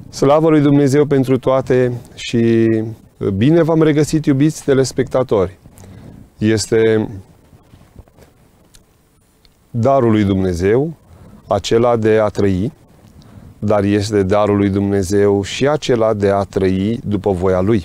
Slavă lui Dumnezeu pentru toate și bine v-am regăsit, iubiți telespectatori. Este darul lui Dumnezeu, acela de a trăi, dar este darul lui Dumnezeu și acela de a trăi după voia Lui.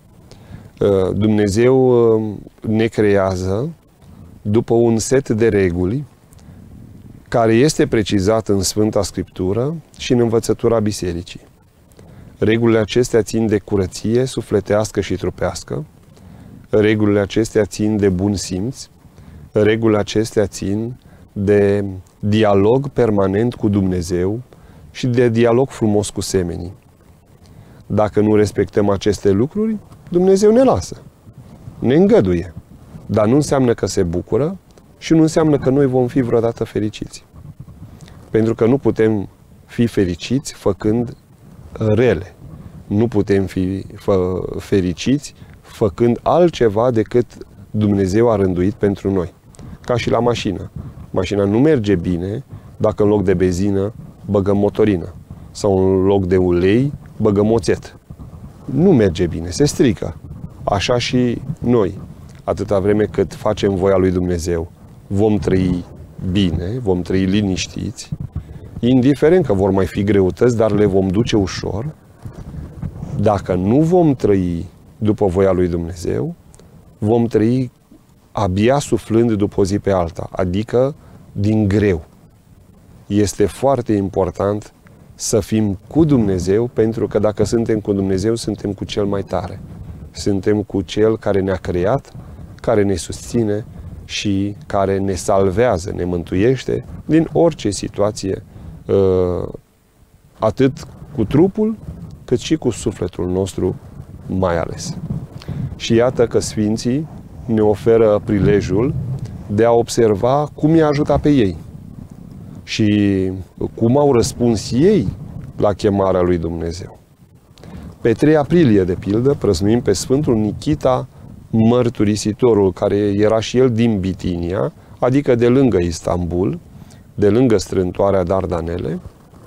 Dumnezeu ne creează după un set de reguli care este precizat în Sfânta Scriptură și în învățătura Bisericii. Regulile acestea țin de curăție sufletească și trupească, regulile acestea țin de bun simț, regulile acestea țin de dialog permanent cu Dumnezeu și de dialog frumos cu semenii. Dacă nu respectăm aceste lucruri, Dumnezeu ne lasă, ne îngăduie, dar nu înseamnă că se bucură și nu înseamnă că noi vom fi vreodată fericiți. Pentru că nu putem fi fericiți făcând rele. Nu putem fi fericiți făcând altceva decât Dumnezeu a rânduit pentru noi. Ca și la mașină. Mașina nu merge bine dacă în loc de benzină băgăm motorină. Sau în loc de ulei băgăm oțet. Nu merge bine, se strică. Așa și noi. Atâta vreme cât facem voia lui Dumnezeu, vom trăi bine, vom trăi liniștiți, indiferent că vor mai fi greutăți, dar le vom duce ușor. Dacă nu vom trăi după voia lui Dumnezeu, vom trăi abia suflând după o zi pe alta, adică din greu. Este foarte important să fim cu Dumnezeu, pentru că dacă suntem cu Dumnezeu, suntem cu Cel mai tare. Suntem cu Cel care ne-a creat, care ne susține și care ne salvează, ne mântuiește din orice situație, atât cu trupul, cât și cu sufletul nostru mai ales. Și iată că Sfinții ne oferă prilejul de a observa cum i-a ajutat pe ei și cum au răspuns ei la chemarea lui Dumnezeu. Pe 3 aprilie, de pildă, prăznuim pe Sfântul Nichita Mărturisitorul, care era și el din Bitinia, adică de lângă Istanbul, de lângă strâmtoarea Dardanele.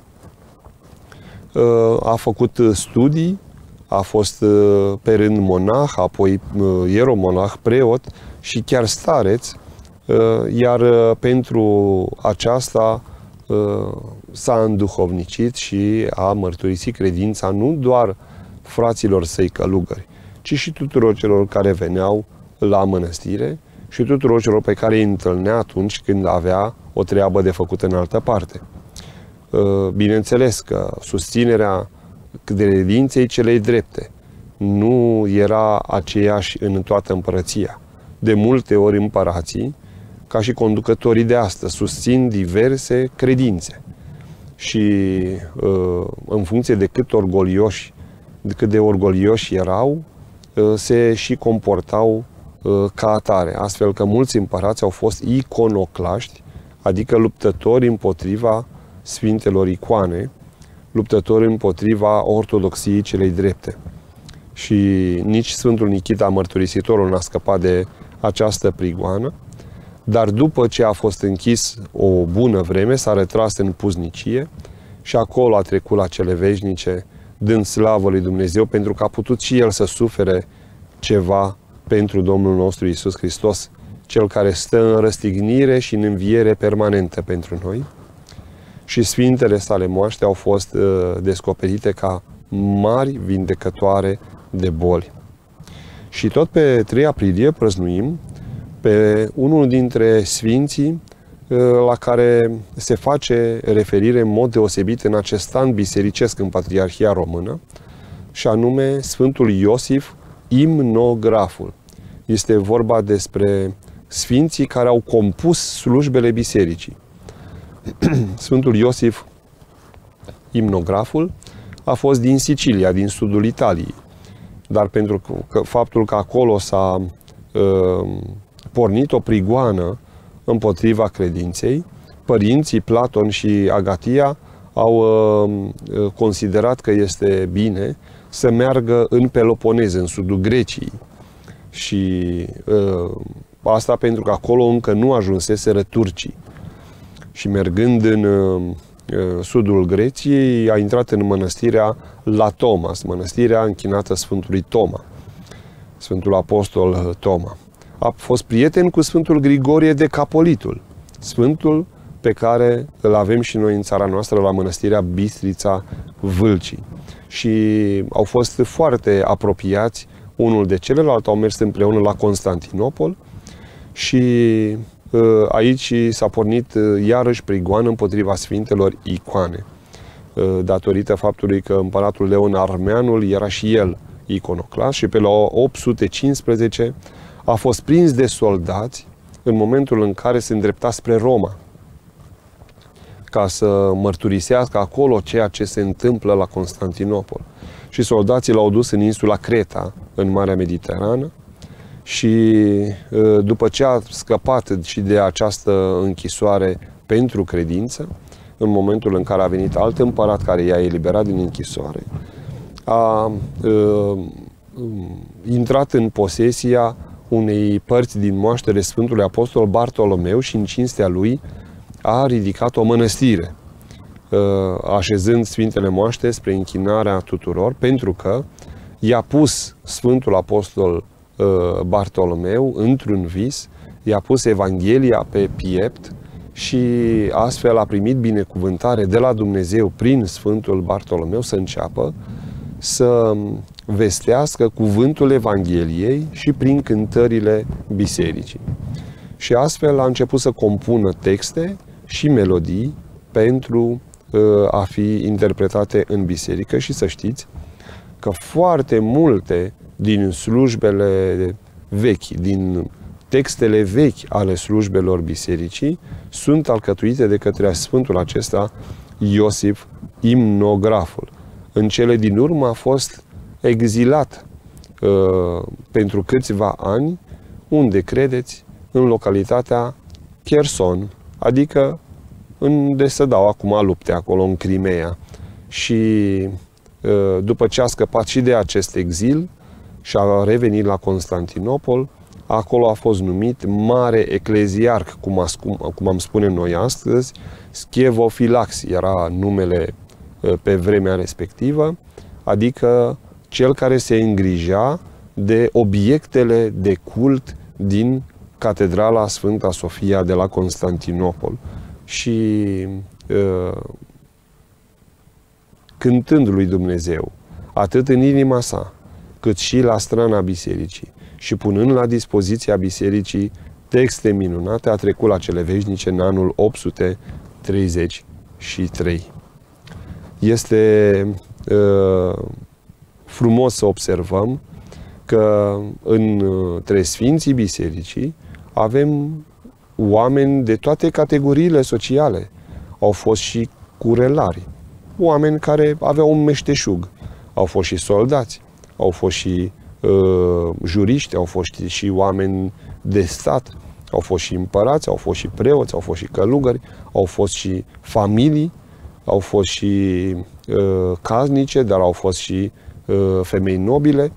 A făcut studii, a fost pe rând monah, apoi ieromonah, preot și chiar stareț, iar pentru aceasta s-a înduhovnicit și a mărturisit credința nu doar fraților săi călugări, ci și tuturor celor care veneau la mănăstire și tuturor celor pe care îi întâlnea atunci când avea o treabă de făcut în altă parte. Bineînțeles că susținerea credinței celei drepte nu era aceeași în toată împărăția. De multe ori împărații, ca și conducătorii de astăzi, susțin diverse credințe și în funcție de cât de orgolioși erau, se și comportau ca atare, astfel că mulți împărați au fost iconoclaști, adică luptători împotriva sfintelor icoane, luptători împotriva ortodoxiei celei drepte. Și nici Sfântul Nichita Mărturisitorul n-a scăpat de această prigoană, dar după ce a fost închis o bună vreme, s-a retras în puznicie și acolo a trecut la cele veșnice, dând slavă lui Dumnezeu, pentru că a putut și el să sufere ceva pentru Domnul nostru Iisus Hristos, Cel care stă în răstignire și în înviere permanentă pentru noi. Și sfintele sale moaște au fost descoperite ca mari vindecătoare de boli. Și tot pe 3 aprilie prăznuim pe unul dintre sfinții la care se face referire în mod deosebit în acest an bisericesc în Patriarhia Română, și anume Sfântul Iosif Imnograful. Este vorba despre sfinții care au compus slujbele bisericii. Sfântul Iosif Imnograful a fost din Sicilia, din sudul Italiei, dar pentru că faptul că acolo s-a pornit o prigoană împotriva credinței, părinții Platon și Agatia au considerat că este bine să meargă în Peloponez, în sudul Greciei. Și asta pentru că acolo încă nu ajunseseră turcii. Și mergând sudul Greciei, a intrat în mănăstirea La Thomas, mănăstirea închinată Sfântului Toma, Sfântul Apostol Toma. A fost prieten cu Sfântul Grigorie de Capolitul, sfântul pe care îl avem și noi în țara noastră la mănăstirea Bistrița Vâlcii. Și au fost foarte apropiați unul de celălalt, au mers împreună la Constantinopol și aici s-a pornit iarăși prigoană împotriva sfintelor icoane, datorită faptului că împăratul Leon Armeanul era și el iconoclast și pe la 815 a fost prins de soldați în momentul în care se îndrepta spre Roma, ca să mărturisească acolo ceea ce se întâmplă la Constantinopol. Și soldații l-au dus în insula Creta, în Marea Mediterană, și după ce a scăpat și de această închisoare pentru credință, în momentul în care a venit alt împărat care i-a eliberat din închisoare, a intrat în posesia unei părți din moaștere Sfântului Apostol Bartolomeu și în cinstea lui a ridicat o mănăstire, așezând Sfintele Moaște spre închinarea tuturor, pentru că i-a pus Sfântul Apostol Bartolomeu într-un vis, i-a pus Evanghelia pe piept și astfel a primit binecuvântare de la Dumnezeu prin Sfântul Bartolomeu să înceapă să vestească cuvântul Evangheliei și prin cântările bisericii. Și astfel a început să compună texte și melodii pentru a fi interpretate în biserică și să știți că foarte multe din slujbele vechi, din textele vechi ale slujbelor bisericii sunt alcătuite de către Sfântul acesta Iosif Imnograful. În cele din urmă a fost exilat pentru câțiva ani, unde credeți? În localitatea Cherson, adică unde se dau acum lupte acolo în Crimea. Și după ce a scăpat și de acest exil și a revenit la Constantinopol, acolo a fost numit mare ecleziarh, cum am spune noi astăzi, Schiavofilax era numele pe vremea respectivă, adică cel care se îngrija de obiectele de cult din Catedrala Sfânta Sofia de la Constantinopol. Și cântând lui Dumnezeu, atât în inima sa, cât și la strana bisericii, și punând la dispoziția bisericii texte minunate, a trecut la cele veșnice în anul 833. Este frumos să observăm că între Sfinții Bisericii avem oameni de toate categoriile sociale. Au fost și curelari, oameni care aveau un meșteșug, au fost și soldați, au fost și juriști, au fost și oameni de stat, au fost și împărați, au fost și preoți, au fost și călugări, au fost și familii, au fost și casnice, dar au fost și femei nobile.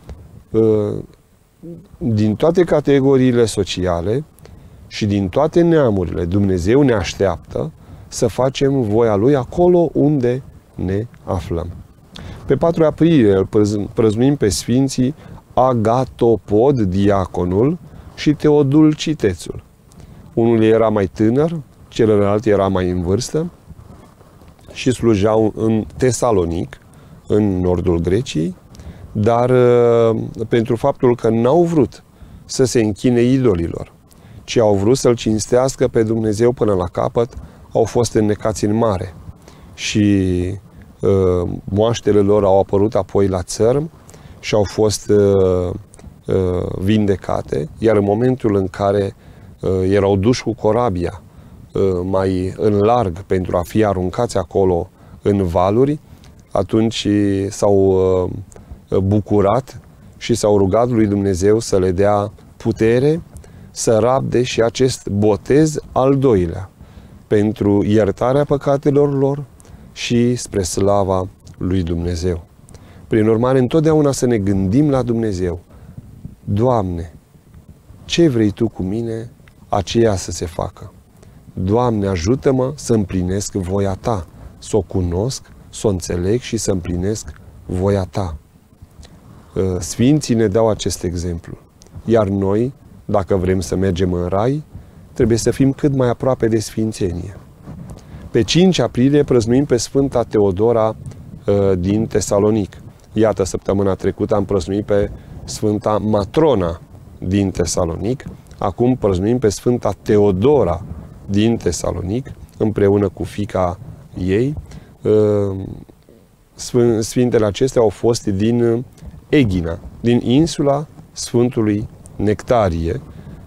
Din toate categoriile sociale și din toate neamurile, Dumnezeu ne așteaptă să facem voia Lui acolo unde ne aflăm. Pe 4 aprilie îl prăznuim pe Sfinții Agatopod, diaconul, și Teodul Citețul. Unul era mai tânăr, celălalt era mai în vârstă și slujeau în Tesalonic, în nordul Greciei, dar pentru faptul că n-au vrut să se închine idolilor, ci au vrut să-L cinstească pe Dumnezeu până la capăt, au fost înnecați în mare. Și moaștele lor au apărut apoi la țărm și au fost vindecate, iar în momentul în care erau duși cu corabia mai în larg pentru a fi aruncați acolo în valuri, atunci s-au bucurat și s-au rugat lui Dumnezeu să le dea putere să rabde și acest botez al doilea pentru iertarea păcatelor lor și spre slava lui Dumnezeu. Prin urmare, întotdeauna să ne gândim la Dumnezeu. Doamne, ce vrei Tu cu mine, aceea să se facă. Doamne, ajută-mă să împlinesc voia Ta. să o cunosc, să o înțeleg și să împlinesc voia ta. Sfinții ne dau acest exemplu. Iar noi, dacă vrem să mergem în rai, trebuie să fim cât mai aproape de sfințenie. Pe 5 aprilie prăznuim pe Sfânta Teodora din Tesalonic. Iată, săptămâna trecută am prăznuit pe Sfânta Matrona din Tesalonic. Acum prăznuim pe Sfânta Teodora din Tesalonic, împreună cu fiica ei. Sfintele acestea au fost din Egina, din insula Sfântului Nectarie.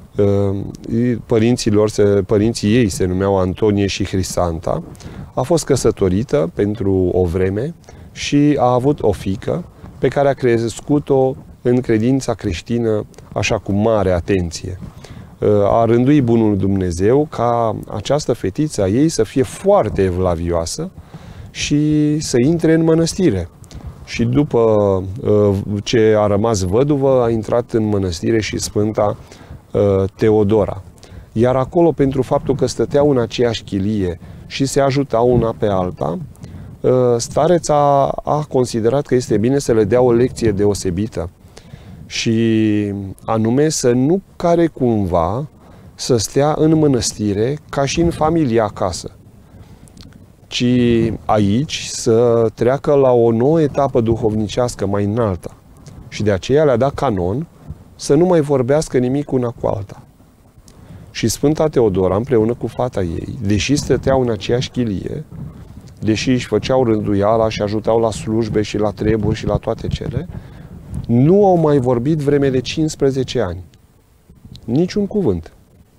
Părinții ei se numeau Antonie și Hrisanta. A fost căsătorită pentru o vreme și a avut o fiică pe care a crescut-o în credința creștină așa cu mare atenție. A rânduit bunul Dumnezeu ca această fetiță a ei să fie foarte evlavioasă și să intre în mănăstire. Și după ce a rămas văduvă, a intrat în mănăstire și Sfânta Teodora. Iar acolo, pentru faptul că stăteau în aceeași chilie și se ajutau una pe alta, stareța a considerat că este bine să le dea o lecție deosebită și anume să nu care cumva să stea în mănăstire ca și în familie acasă, ci aici să treacă la o nouă etapă duhovnicească mai înaltă. Și de aceea le-a dat canon să nu mai vorbească nimic una cu alta. Și Sfânta Teodora, împreună cu fata ei, deși stăteau în aceeași chilie, deși își făceau rânduiala și ajutau la slujbe și la treburi și la toate cele, nu au mai vorbit vreme de 15 ani. Niciun cuvânt.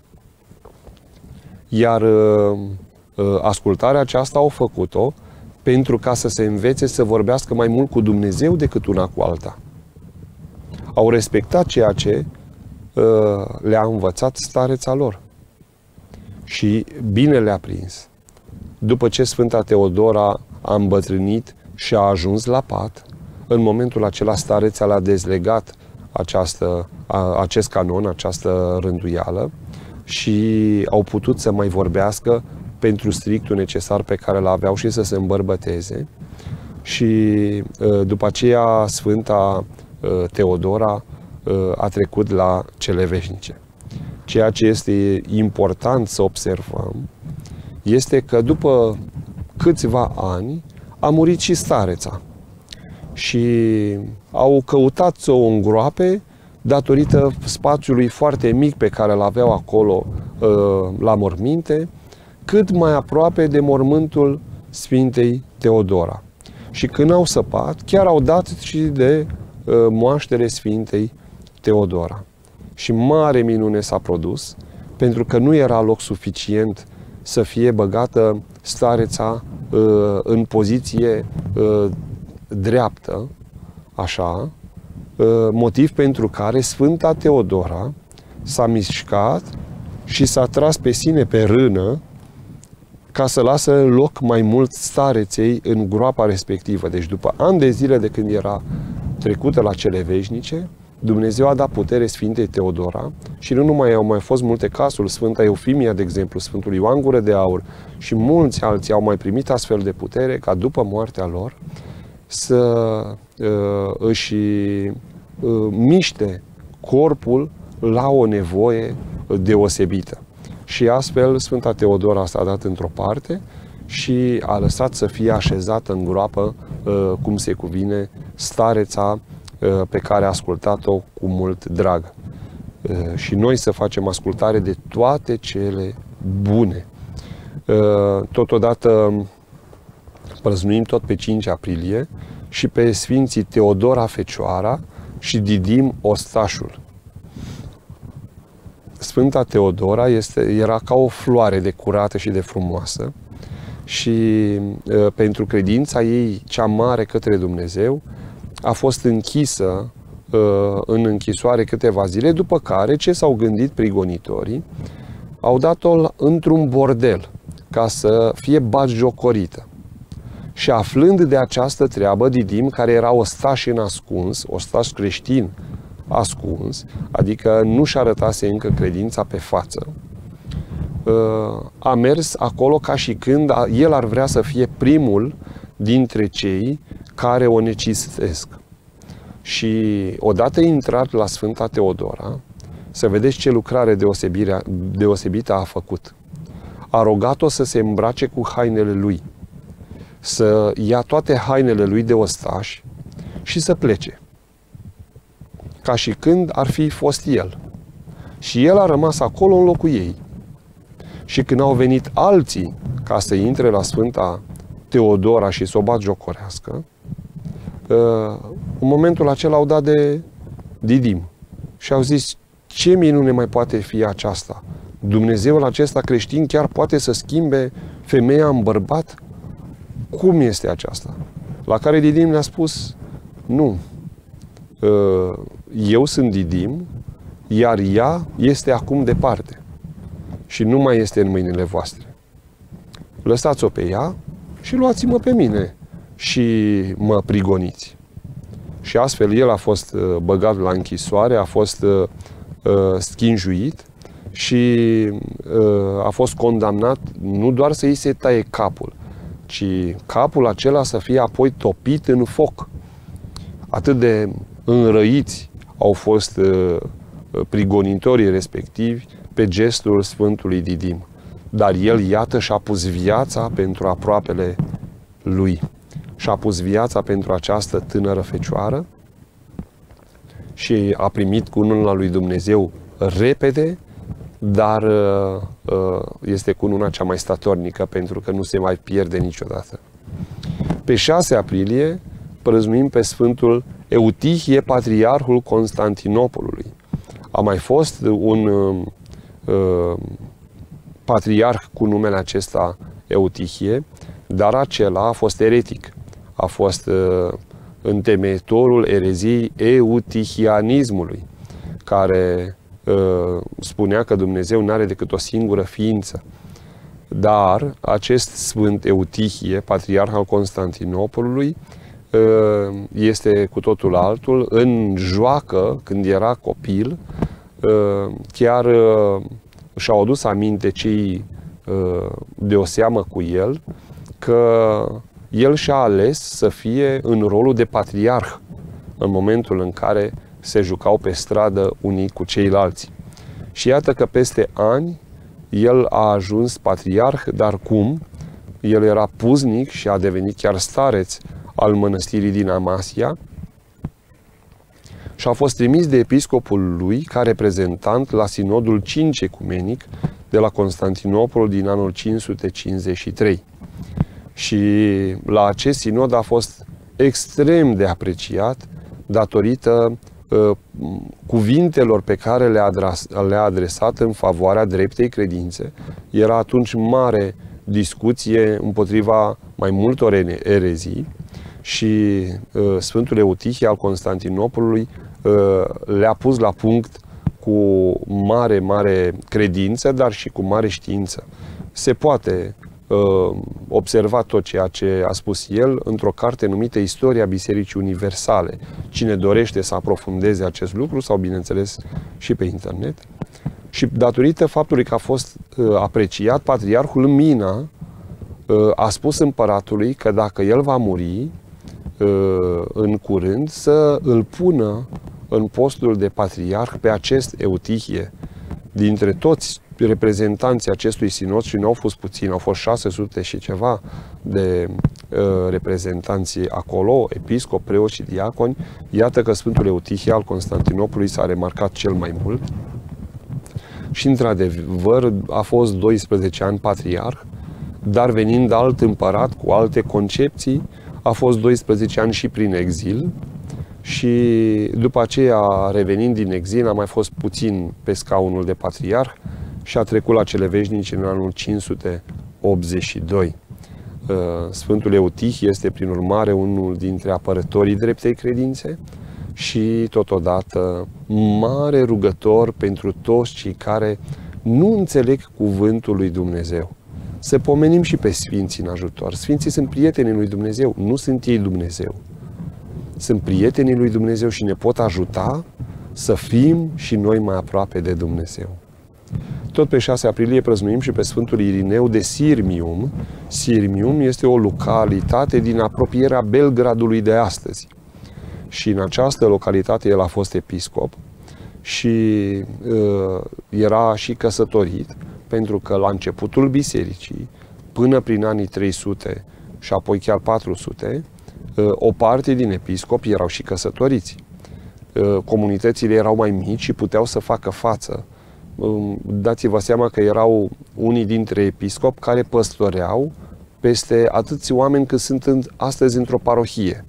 Iar ascultarea aceasta au făcut-o pentru ca să se învețe să vorbească mai mult cu Dumnezeu decât una cu alta. Au respectat ceea ce le-a învățat stareța lor. Și bine le-a prins. După ce Sfânta Teodora a îmbătrânit și a ajuns la pat, în momentul acela stareța le-a dezlegat acest canon, această rânduială și au putut să mai vorbească pentru strictul necesar pe care l-aveau și să se îmbărbăteze. Și după aceea Sfânta Teodora a trecut la cele veșnice. Ceea ce este important să observăm este că după câțiva ani a murit și stareța. Și au căutat să o îngroape datorită spațiului foarte mic pe care îl aveau acolo la morminte, cât mai aproape de mormântul Sfintei Teodora. Și când au săpat, chiar au dat și de moaștere Sfintei Teodora. Și mare minune s-a produs, pentru că nu era loc suficient să fie băgată stareța în poziție dreaptă, așa, motiv pentru care Sfânta Teodora s-a mișcat și s-a tras pe sine pe rână ca să lasă loc mai mult stareței în groapa respectivă. Deci după ani de zile de când era trecută la cele veșnice, Dumnezeu a dat putere Sfintei Teodora și nu numai au mai fost multe cazuri, Sfânta Eufimia, de exemplu, Sfântul Ioan Gură de Aur și mulți alții au mai primit astfel de putere ca după moartea lor să își miște corpul la o nevoie deosebită. Și astfel Sfânta Teodora s-a dat într-o parte și a lăsat să fie așezată în groapă, cum se cuvine, stareța pe care a ascultat-o cu mult drag. Și noi să facem ascultare de toate cele bune. Totodată prăznuim tot pe 5 aprilie și pe Sfinții Teodora Fecioara și Didim Ostașul. Sfânta Teodora era ca o floare de curată și de frumoasă și pentru credința ei cea mare către Dumnezeu a fost închisă în închisoare câteva zile, după care ce s-au gândit prigonitorii? Au dat-o într-un bordel ca să fie batjocorită. Și aflând de această treabă, Didim, care era ostaș în ascuns, ostaș creștin ascuns, adică nu și arătase încă credința pe față, a mers acolo ca și când el ar vrea să fie primul dintre cei care o necesitesc. Și odată intrat la Sfânta Teodora, să vedeți ce lucrare deosebită a făcut. A rugat-o să se îmbrace cu hainele lui, să ia toate hainele lui de ostaș și să plece, ca și când ar fi fost el. Și el a rămas acolo în locul ei. Și când au venit alții ca să intre la Sfânta Teodora și să o batjocorească, în momentul acela au dat de didim și au zis: ce minune mai poate fi aceasta? Dumnezeul acesta creștin chiar poate să schimbe femeia în bărbat? Cum este aceasta? La care Didim le-a spus: nu, eu sunt Didim, iar ea este acum departe și nu mai este în mâinile voastre. Lăsați-o pe ea și luați-mă pe mine și mă prigoniți. Și astfel el a fost băgat la închisoare, a fost schinjuit și a fost condamnat nu doar să îi se taie capul, ci capul acela să fie apoi topit în foc. Atât de înrăiți au fost prigonitorii respectivi pe gestul Sfântului Didim. Dar el, iată, și-a pus viața pentru aproapele lui. Și-a pus viața pentru această tânără fecioară și a primit cununa lui Dumnezeu repede, dar este cununa cea mai statornică, pentru că nu se mai pierde niciodată. Pe 6 aprilie prăznuim pe Sfântul Eutihie, patriarhul Constantinopolului. A mai fost un patriarh cu numele acesta Eutihie, dar acela a fost eretic. A fost întemeitorul ereziei eutihianismului, care spunea că Dumnezeu nu are decât o singură ființă. Dar acest Sfânt Eutihie, patriarh al Constantinopolului, este cu totul altul. În joacă, când era copil, chiar și-au adus aminte cei de o seamă cu el că el și-a ales să fie în rolul de patriarh în momentul în care se jucau pe stradă unii cu ceilalți. Și iată că peste ani el a ajuns patriarh, dar cum? El era puznic și a devenit chiar stareț al mănăstirii din Amasia și a fost trimis de episcopul lui ca reprezentant la sinodul cinci-ecumenic de la Constantinopol din anul 553. Și la acest sinod a fost extrem de apreciat datorită cuvintelor pe care le-a adresat în favoarea dreptei credințe. Era atunci mare discuție împotriva mai multor erezii și Sfântul Eutihie al Constantinopolului le-a pus la punct cu mare credință, dar și cu mare știință. Se poate observa tot ceea ce a spus el într-o carte numită Istoria Bisericii Universale. Cine dorește să aprofundeze acest lucru, sau bineînțeles și pe internet. Și datorită faptului că a fost apreciat, patriarhul Mina a spus împăratului că dacă el va muri în curând, să îl pună în postul de patriarh pe acest Eutihie. Dintre toți reprezentanții acestui sinod, și nu au fost puțini, au fost 600 și ceva de reprezentanții acolo, episcop, preoți și diaconi, iată că Sfântul Eutihie al Constantinopolului s-a remarcat cel mai mult și, într-adevăr, a fost 12 ani patriarh, dar venind alt împărat cu alte concepții, a fost 12 ani și prin exil și după aceea, revenind din exil, a mai fost puțin pe scaunul de patriarh și a trecut la cele veșnice în anul 582. Sfântul Eutihie este, prin urmare, unul dintre apărătorii dreptei credințe și, totodată, mare rugător pentru toți cei care nu înțeleg cuvântul lui Dumnezeu. Să pomenim și pe Sfinții în ajutor. Sfinții sunt prietenii lui Dumnezeu, nu sunt ei Dumnezeu. Sunt prietenii lui Dumnezeu și ne pot ajuta să fim și noi mai aproape de Dumnezeu. Tot pe 6 aprilie prăznuim și pe Sfântul Irineu de Sirmium. Sirmium este o localitate din apropierea Belgradului de astăzi. Și în această localitate el a fost episcop și era și căsătorit, pentru că la începutul bisericii, până prin anii 300 și apoi chiar 400, o parte din episcopi erau și căsătoriți. Comunitățile erau mai mici și puteau să facă față. Dați-vă seama că erau unii dintre episcopi care păstoreau peste atâți oameni cât sunt astăzi într-o parohie.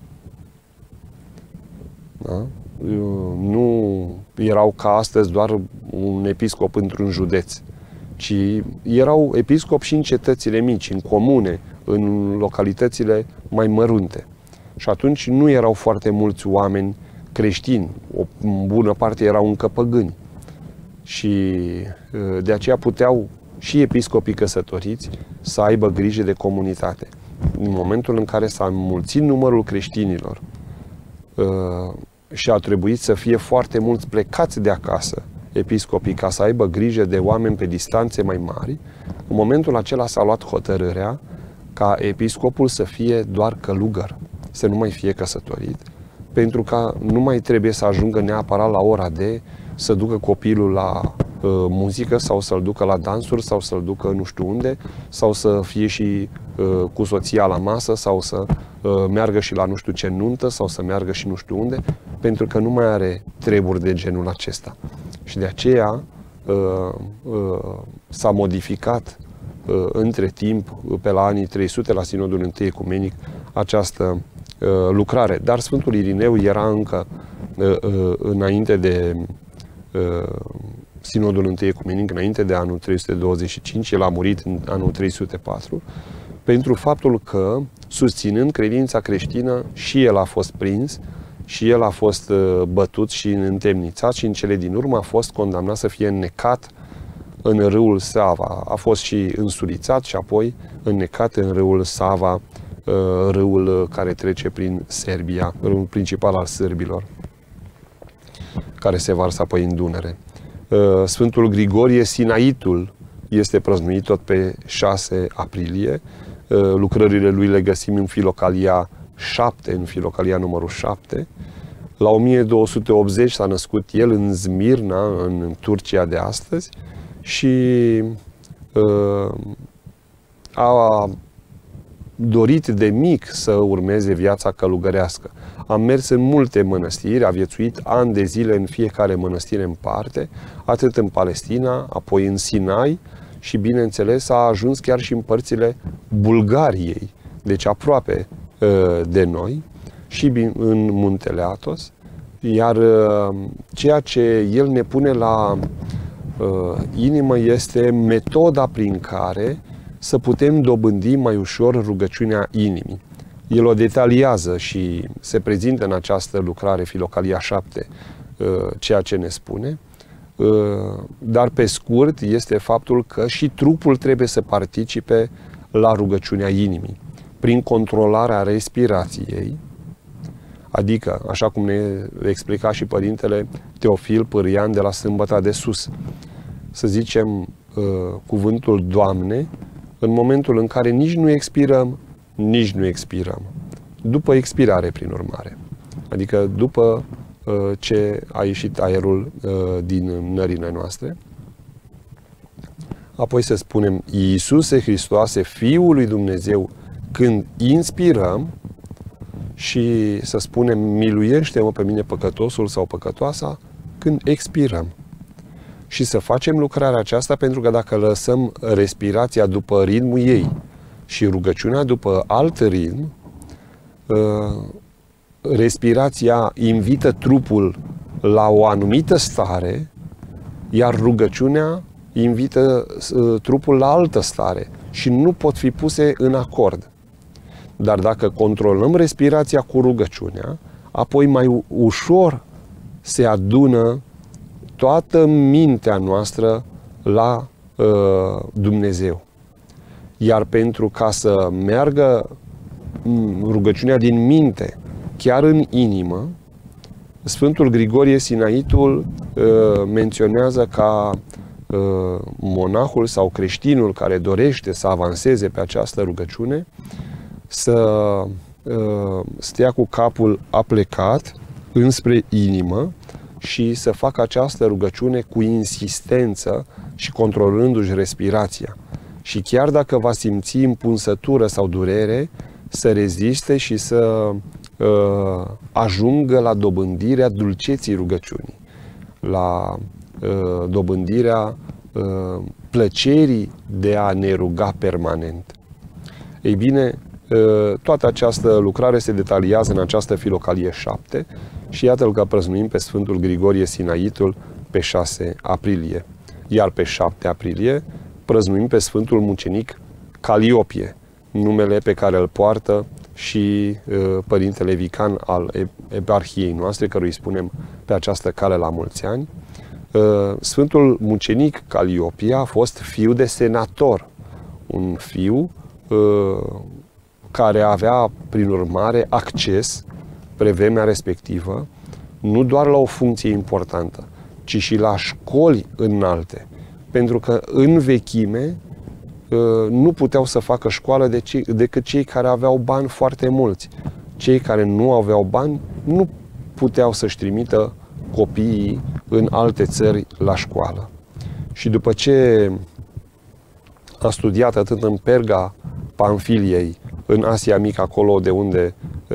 Da? Nu erau ca astăzi doar un episcop într-un județ, ci erau episcopi și în cetățile mici, în comune, în localitățile mai mărunte. Și atunci nu erau foarte mulți oameni creștini, o bună parte erau încă păgâni. Și de aceea puteau și episcopii căsătoriți să aibă grijă de comunitate. În momentul în care s-a înmulțit numărul creștinilor și a trebuit să fie foarte mulți plecați de acasă, episcopii, ca să aibă grijă de oameni pe distanțe mai mari, în momentul acela s-a luat hotărârea ca episcopul să fie doar călugăr, să nu mai fie căsătorit, pentru că nu mai trebuie să ajungă neapărat la ora de să ducă copilul la muzică sau să-l ducă la dansuri sau să-l ducă nu știu unde, sau să fie și cu soția la masă sau să meargă și la nu știu ce nuntă sau să meargă și nu știu unde, pentru că nu mai are treburi de genul acesta. Și de aceea s-a modificat între timp, pe la anii 300, la Sinodul I Ecumenic, această lucrare. Dar Sfântul Irineu era încă înainte de Sinodul I Ecumenic, înainte de anul 325, el a murit în anul 304, pentru faptul că, susținând credința creștină, și el a fost prins, și el a fost bătut și întemnițat și în cele din urmă a fost condamnat să fie înnecat în râul Sava. A fost și însurițat și apoi înnecat în râul Sava, râul care trece prin Serbia, râul principal al sârbilor, care se varsă apoi în Dunăre. Sfântul Grigorie Sinaitul este prăznuit tot pe 6 aprilie. Lucrările lui le găsim în Filocalia 7, în Filocalia numărul 7. La 1280 s-a născut el în Smirna, în Turcia de astăzi, și a dorit de mic să urmeze viața călugărească. A mers în multe mănăstiri, a viețuit ani de zile în fiecare mănăstire în parte, atât în Palestina, apoi în Sinai și, bineînțeles, a ajuns chiar și în părțile Bulgariei, deci aproape de noi, și în Muntele Athos. Iar ceea ce el ne pune la inimă este metoda prin care să putem dobândi mai ușor rugăciunea inimii. El o detaliază și se prezintă în această lucrare, Filocalia 7, ceea ce ne spune, dar pe scurt este faptul că și trupul trebuie să participe la rugăciunea inimii, prin controlarea respirației, adică, așa cum ne explica și Părintele Teofil Pârâian de la Sâmbăta de Sus, să zicem cuvântul Doamne, în momentul în care nici nu expirăm, nici nu expirăm. După expirare, prin urmare. Adică după ce a ieșit aerul din nările noastre. Apoi să spunem Iisuse Hristoase, Fiul lui Dumnezeu, când inspirăm, și să spunem miluiește-mă pe mine păcătosul sau păcătoasa, când expirăm. Și să facem lucrarea aceasta, pentru că dacă lăsăm respirația după ritmul ei și rugăciunea după alt ritm, respirația invită trupul la o anumită stare, iar rugăciunea invită trupul la altă stare și nu pot fi puse în acord. Dar dacă controlăm respirația cu rugăciunea, apoi mai ușor se adună toată mintea noastră la Dumnezeu. Iar pentru ca să meargă rugăciunea din minte chiar în inimă, Sfântul Grigorie Sinaitul menționează ca monahul sau creștinul care dorește să avanseze pe această rugăciune să stea cu capul aplecat înspre inimă și să facă această rugăciune cu insistență și controlându-și respirația. Și chiar dacă va simți împunsătură sau durere, să reziste și să ajungă la dobândirea dulceții rugăciunii, la dobândirea plăcerii de a ne ruga permanent. Ei bine, toată această lucrare se detaliază în această Filocalie 7 și iată-l că prăznuim pe Sfântul Grigorie Sinaitul pe 6 aprilie. Iar pe 7 aprilie prăznuim pe Sfântul Mucenic Caliopie, numele pe care îl poartă și Părintele Vican al eparhiei noastre, căruia îi spunem pe această cale la mulți ani. Sfântul Mucenic Caliopie a fost fiu de senator, un fiu care avea, prin urmare, acces, pe vremea respectivă, nu doar la o funcție importantă, ci și la școli înalte. Pentru că în vechime nu puteau să facă școală decât cei care aveau bani foarte mulți. Cei care nu aveau bani nu puteau să-și trimită copiii în alte țări la școală. Și după ce a studiat atât în Perga Pamfiliei, în Asia Mică, acolo de unde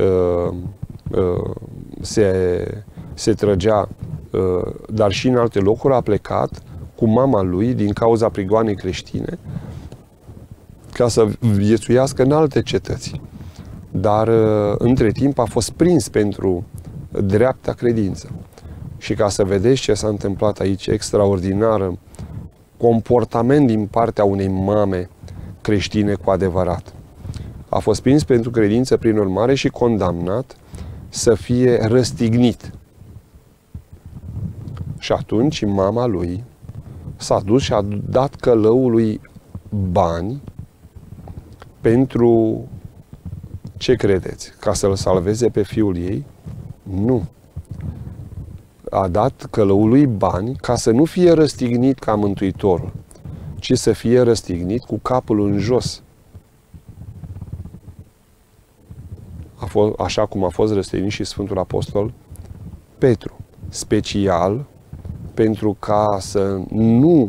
se trăgea, dar și în alte locuri, a plecat cu mama lui din cauza prigoanei creștine ca să viețuiască în alte cetăți. Dar între timp a fost prins pentru dreapta credință. Și ca să vedeți ce s-a întâmplat aici, extraordinar comportament din partea unei mame creștine cu adevărat. A fost prins pentru credință, prin urmare, și condamnat să fie răstignit. Și atunci mama lui s-a dus și a dat călăului bani pentru, ce credeți? Ca să-l salveze pe fiul ei? Nu. A dat călăului bani ca să nu fie răstignit ca Mântuitorul, ci să fie răstignit cu capul în jos. Așa cum a fost răstignit și Sfântul Apostol Petru. Special pentru ca să nu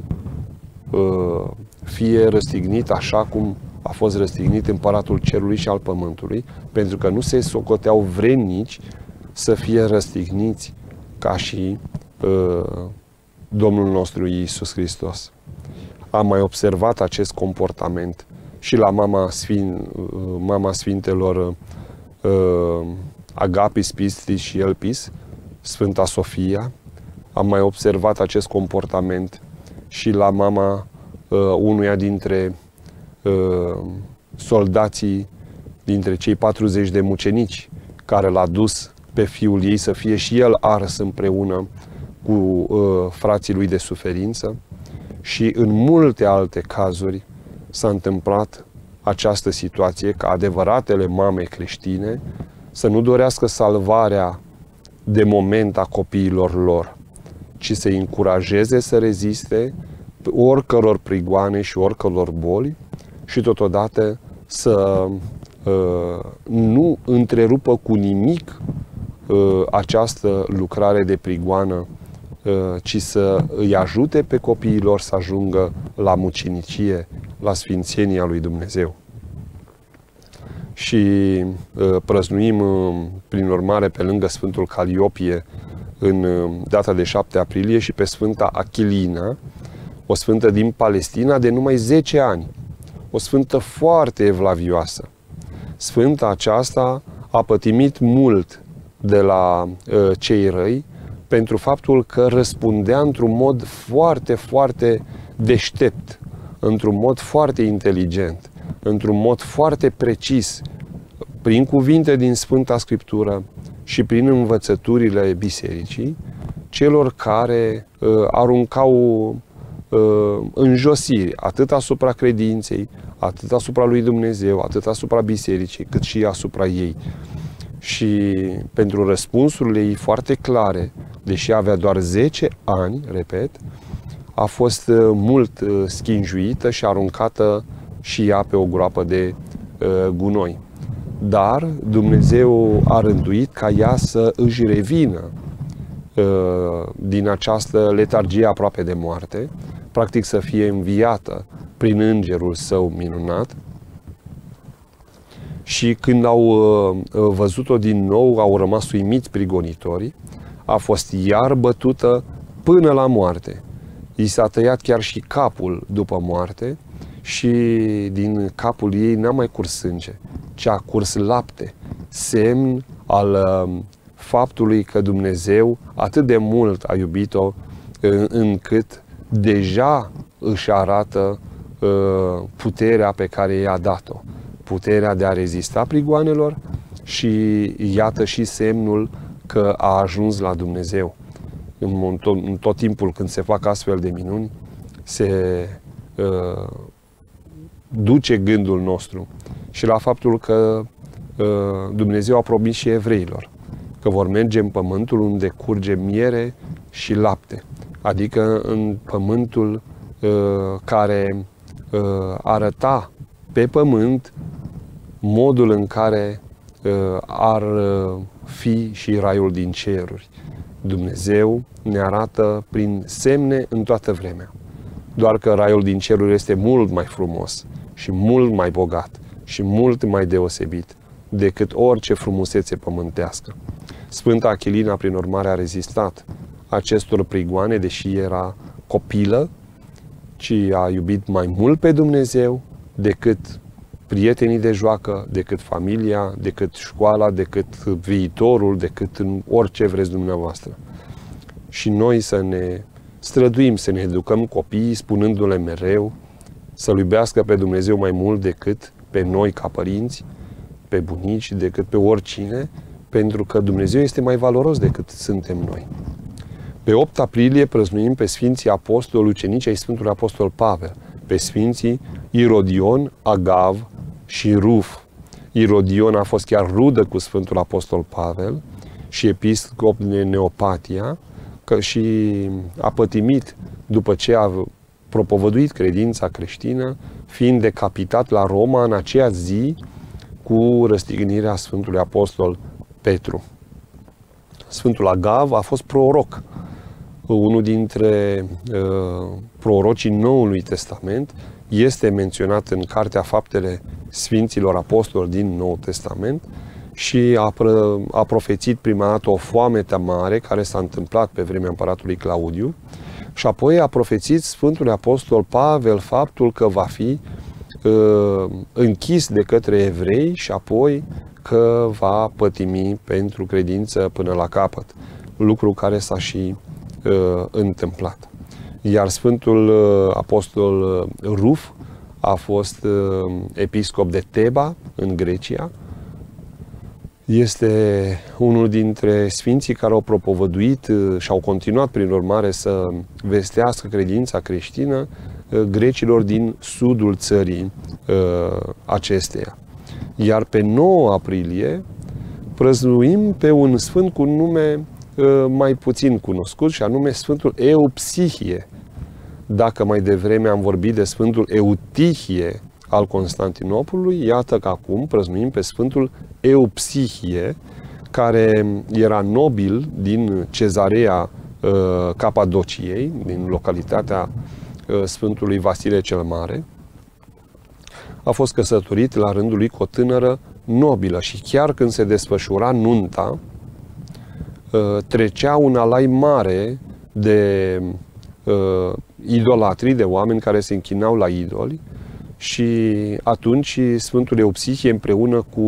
fie răstignit așa cum a fost răstignit Împăratul Cerului și al Pământului, pentru că nu se socoteau vrednici să fie răstigniți ca și Domnul nostru Iisus Hristos. Am mai observat acest comportament și la mama Sfintelor Agapis, Pistis și Elpis, Sfânta Sofia. Am mai observat acest comportament și la mama unuia dintre soldații, dintre cei 40 de mucenici, care l-a dus pe fiul ei să fie și el ars împreună cu frații lui de suferință. Și în multe alte cazuri s-a întâmplat această situație, ca adevăratele mame creștine să nu dorească salvarea de moment a copiilor lor, ci să-i încurajeze să reziste oricăror prigoane și oricăror boli și totodată să nu întrerupă cu nimic această lucrare de prigoană, ci să îi ajute pe copiilor să ajungă la mucenicie, la sfințenia lui Dumnezeu. Și prăznuim, prin urmare, pe lângă Sfântul Caliopie, în data de 7 aprilie, și pe Sfânta Achilina, o sfântă din Palestina de numai 10 ani. O sfântă foarte evlavioasă. Sfânta aceasta a pătimit mult de la cei răi pentru faptul că răspundea într-un mod foarte, foarte deștept, într-un mod foarte inteligent, într-un mod foarte precis, prin cuvinte din Sfânta Scriptură și prin învățăturile bisericii, celor care aruncau înjosiri, atât asupra credinței, atât asupra lui Dumnezeu, atât asupra bisericii, cât și asupra ei. Și pentru răspunsurile ei foarte clare, deși avea doar 10 ani, repet, a fost mult schinjuită și aruncată și ea pe o groapă de gunoi. Dar Dumnezeu a rânduit ca ea să își revină din această letargie aproape de moarte, practic să fie înviată prin îngerul său minunat. Și când au văzut-o din nou, au rămas uimiți prigonitorii, a fost iar bătută până la moarte. I s-a tăiat chiar și capul după moarte și din capul ei n-a mai curs sânge, ci a curs lapte, semn al faptului că Dumnezeu atât de mult a iubit-o încât deja își arată puterea pe care i-a dat-o. Puterea de a rezista prigoanelor și iată și semnul că a ajuns la Dumnezeu. În tot timpul când se fac astfel de minuni, se duce gândul nostru și la faptul că Dumnezeu a promis și evreilor că vor merge în pământul unde curge miere și lapte, adică în pământul care arăta pe pământ modul în care ar fi și raiul din ceruri. Dumnezeu ne arată prin semne în toată vremea. Doar că raiul din ceruri este mult mai frumos și mult mai bogat și mult mai deosebit decât orice frumusețe pământească. Sfânta Achilina, prin urmare, a rezistat acestor prigoane, deși era copilă, ci a iubit mai mult pe Dumnezeu decât prietenii de joacă, decât familia, decât școala, decât viitorul, decât în orice vreți dumneavoastră. Și noi să ne străduim, să ne educăm copiii, spunându-le mereu să-L iubească pe Dumnezeu mai mult decât pe noi ca părinți, pe bunici, decât pe oricine, pentru că Dumnezeu este mai valoros decât suntem noi. Pe 8 aprilie prăznuim pe Sfinții Apostoli, ucenici ai Sfântului Apostol Pavel, pe Sfinții Irodion, Agav și Ruf. Irodion a fost chiar rudă cu Sfântul Apostol Pavel și episcop de Neopatia și a pătimit după ce a propovăduit credința creștină, fiind decapitat la Roma în aceea zi cu răstignirea Sfântului Apostol Petru. Sfântul Agav a fost proroc, unul dintre prorocii Noului Testament, este menționat în Cartea Faptele Sfinților Apostoli din Noul Testament și a profețit prima dată o foamete mare care s-a întâmplat pe vremea împăratului Claudiu și apoi a profețit Sfântul Apostol Pavel faptul că va fi închis de către evrei și apoi că va pătimi pentru credință până la capăt, lucru care s-a și întâmplat. Iar Sfântul Apostol Ruf a fost episcop de Teba, în Grecia. Este unul dintre sfinții care au propovăduit și au continuat, prin urmare, să vestească credința creștină grecilor din sudul țării acesteia. Iar pe 9 aprilie prăznuim pe un sfânt cu nume mai puțin cunoscut, și anume Sfântul Eupsihie. Dacă mai devreme am vorbit de Sfântul Eutihie al Constantinopolului, iată că acum prăznuim pe Sfântul Eupsihie, care era nobil din Cezarea Capadociei, din localitatea Sfântului Vasile cel Mare. A fost căsătorit la rândul lui cu o tânără nobilă și chiar când se desfășura nunta, trecea un alai mare de idolatrii, de oameni care se închinau la idoli, și atunci Sfântul Eupsihie, împreună cu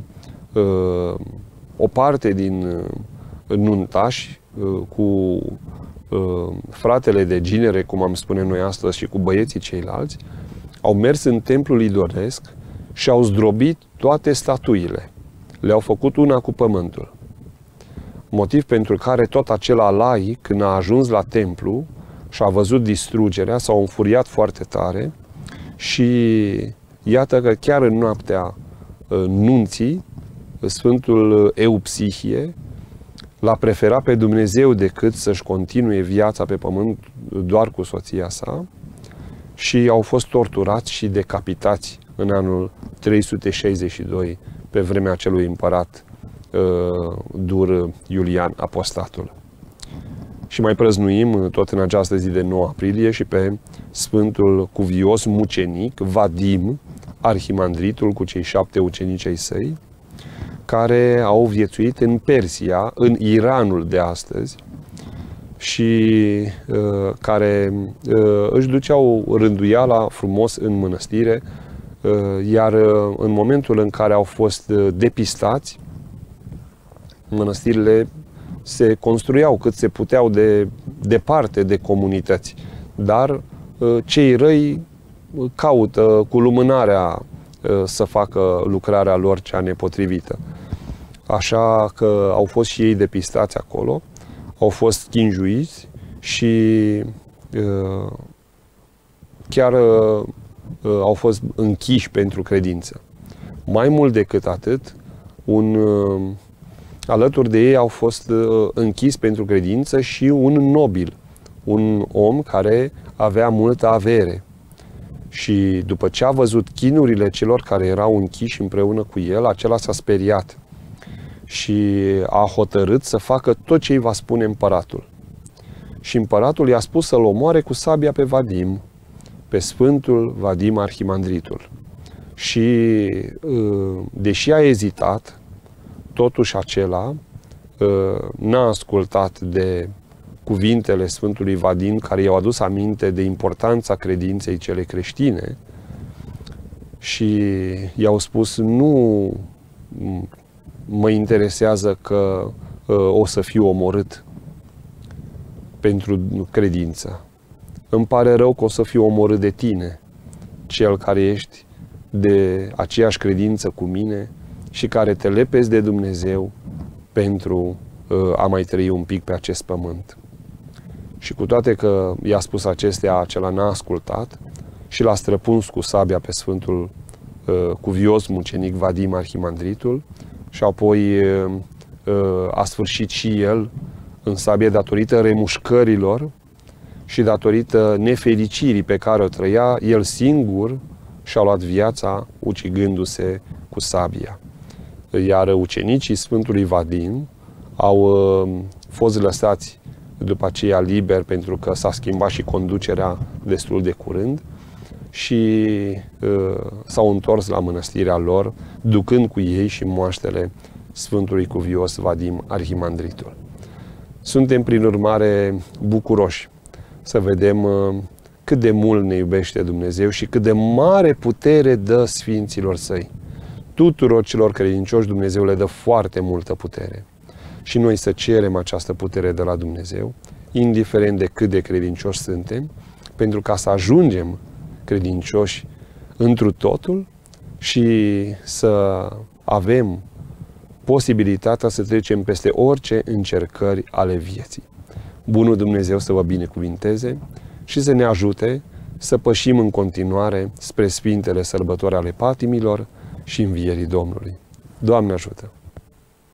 o parte din nuntași, cu fratele de ginere, cum am spune noi astăzi, și cu băieții ceilalți, au mers în templul idolesc și au zdrobit toate statuile. Le-au făcut una cu pământul. Motiv pentru care tot acel alai, când a ajuns la templu și a văzut distrugerea, s-au înfuriat foarte tare și iată că chiar în noaptea nunții, Sfântul Eupsihie l-a preferat pe Dumnezeu decât să-și continue viața pe pământ doar cu soția sa și au fost torturați și decapitați în anul 362 pe vremea acelui împărat dur Iulian Apostatul. Și mai prăznuim tot în această zi de 9 aprilie și pe Sfântul Cuvios Mucenic Vadim, arhimandritul cu cei 7 ucenici ai săi, care au viețuit în Persia, în Iranul de astăzi, și care își duceau rânduiala frumos în mănăstire, iar în momentul în care au fost depistați, mănăstirile se construiau cât se puteau de departe de comunități, dar cei răi caută cu lumânarea să facă lucrarea lor cea nepotrivită. Așa că au fost și ei depistați acolo, au fost chinjuiți și chiar au fost închiși pentru credință. Mai mult decât atât, alături de ei au fost închis pentru credință și un nobil, un om care avea multă avere. Și după ce a văzut chinurile celor care erau închiși împreună cu el, acela s-a speriat și a hotărât să facă tot ce îi va spune împăratul. Și împăratul i-a spus să-l omoare cu sabia pe Vadim, pe Sfântul Vadim Arhimandritul. Și deși a ezitat, totuși acela n-a ascultat de cuvintele Sfântului Vadim, care i-au adus aminte de importanța credinței cele creștine și i-au spus: nu mă interesează că o să fiu omorât pentru credință. Îmi pare rău că o să fiu omorât de tine, cel care ești de aceeași credință cu mine și care te lepezi de Dumnezeu pentru a mai trăi un pic pe acest pământ. Și cu toate că i-a spus acestea, acela n-a ascultat și l-a străpuns cu sabia pe Sfântul Cuvios Mucenic Vadim Arhimandritul și apoi a sfârșit și el în sabie datorită remușcărilor și datorită nefericirii pe care o trăia, el singur și-a luat viața ucigându-se cu sabia. Iar ucenicii Sfântului Vadim au fost lăsați după aceea liber, pentru că s-a schimbat și conducerea destul de curând și s-au întors la mănăstirea lor, ducând cu ei și moaștele Sfântului Cuvios Vadim Arhimandritul. Suntem, prin urmare, bucuroși să vedem cât de mult ne iubește Dumnezeu și cât de mare putere dă Sfinților Săi. Tuturor celor credincioși Dumnezeu le dă foarte multă putere. Și noi să cerem această putere de la Dumnezeu, indiferent de cât de credincioși suntem, pentru ca să ajungem credincioși întru totul și să avem posibilitatea să trecem peste orice încercări ale vieții. Bunul Dumnezeu să vă binecuvinteze și să ne ajute să pășim în continuare spre Sfintele Sărbători ale Patimilor și Învierii Domnului. Doamne ajută!